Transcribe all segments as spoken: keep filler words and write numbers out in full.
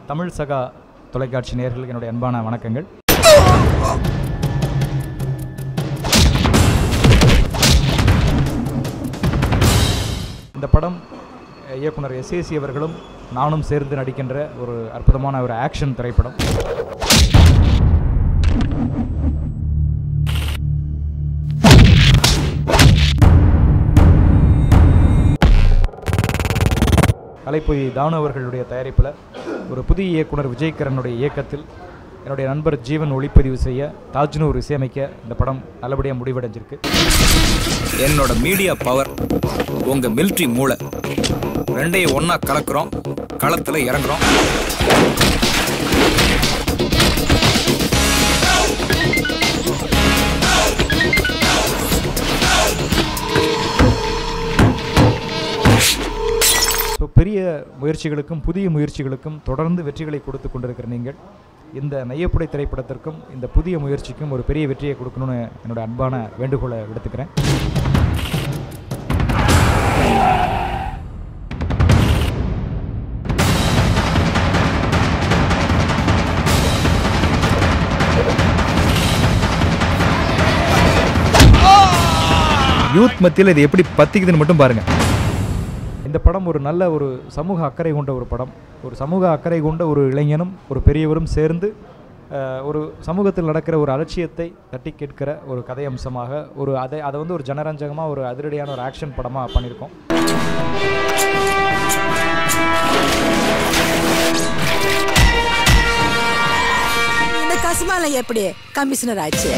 தமிழ் சகா தொலைக்காட்சி நேயர்களுக்கு என்னுடைய அன்பான வணக்கங்கள். இந்த படம் இயக்குனர் எஸ்.ஏ.சி அவர்களும் நானும் சேர்ந்து நடிக்கின்ற ஒரு அற்புதமான ஒரு ஆக்ஷன் திரைப்படம். கலைப்புலி தானு அவர்களுடைய தயாரிப்பில் ஒரு புதிய இயக்குனர் விஜய் கிரனுடைய இயக்கத்தில் என்னுடைய நண்பர் ஜீவன் ஒளிப்பதிவு செய்ய தாஜ்னூர் இசையமைக்க இந்த படம் நல்லபடியாக முடிவடைஞ்சிருக்கு. என்னோட மீடியா பவர் உங்கள் மிலிட்ரி மூளை ரெண்டையும் ஒன்றா கலக்கிறோம், களத்தில் இறங்குறோம். ஸோ பெரிய முயற்சிகளுக்கும் புதிய முயற்சிகளுக்கும் தொடர்ந்து வெற்றிகளை கொடுத்து கொண்டிருக்கிற நீங்கள் இந்த நையப்புடை திரைப்படத்திற்கும் இந்த புதிய முயற்சிக்கும் ஒரு பெரிய வெற்றியை கொடுக்கணும்னு என்னோட அன்பான வேண்டுகோளை விடுத்துக்கிறேன். யூத் மத்தியில் இது எப்படி பத்திக்குதுன்னு மட்டும் பாருங்கள். இந்த படம் ஒரு நல்ல ஒரு சமூக அக்கறை கொண்ட ஒரு படம். ஒரு சமூக அக்கறை கொண்ட ஒரு இளைஞனும் ஒரு பெரியவரும் சேர்ந்து ஒரு சமூகத்தில் நடக்கிற ஒரு அலட்சியத்தை தட்டி கேட்கிற ஒரு கதை அம்சமாக ஒரு அதை அதை வந்து ஒரு ஜனரஞ்சகமாக ஒரு அதிரடியான ஒரு ஆக்ஷன் படமாக பண்ணியிருக்கோம். இந்த கஸ்மால எப்படி கமிஷனர் ஆச்சு?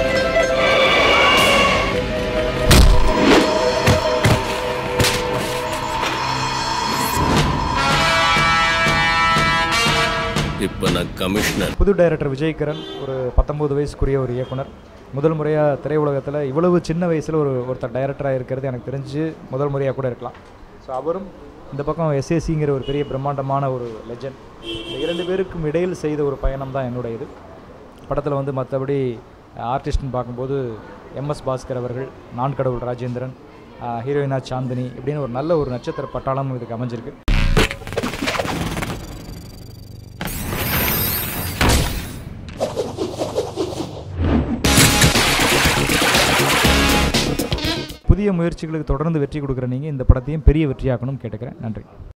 இப்போ நான் கமிஷனர். புது டைரக்டர் விஜய் கிரண் ஒரு பத்தொம்பது வயசுக்குரிய ஒரு இயக்குனர். முதல் முறையாக திரையுலகத்தில் இவ்வளவு சின்ன வயசில் ஒரு ஒருத்தர் டைரக்டராக இருக்கிறது எனக்கு தெரிஞ்சு முதல் முறையாக கூட இருக்கலாம். ஸோ அவரும் இந்த பக்கம் எஸ்.ஏ.சிங்கிற ஒரு பெரிய பிரம்மாண்டமான ஒரு லெஜண்ட். இந்த இரண்டு பேருக்கும் இடையில் செய்த ஒரு பயணம் தான் என்னுடைய இது. படத்தில் வந்து மற்றபடி ஆர்டிஸ்ட்னு பார்க்கும்போது எம்.எஸ். பாஸ்கர் அவர்கள், நான் கடவுள் ராஜேந்திரன், ஹீரோயினா சாந்தினி இப்படின்னு ஒரு நல்ல ஒரு நட்சத்திர பட்டாளமும் இதுக்கு அமைஞ்சிருக்கு. புதிய முயற்சிகளுக்கு தொடர்ந்து வெற்றி கொடுக்குற நீங்கள் இந்த படத்தையும் பெரிய வெற்றியாக்கணும்னு கேட்டுக்கிறேன். நன்றி.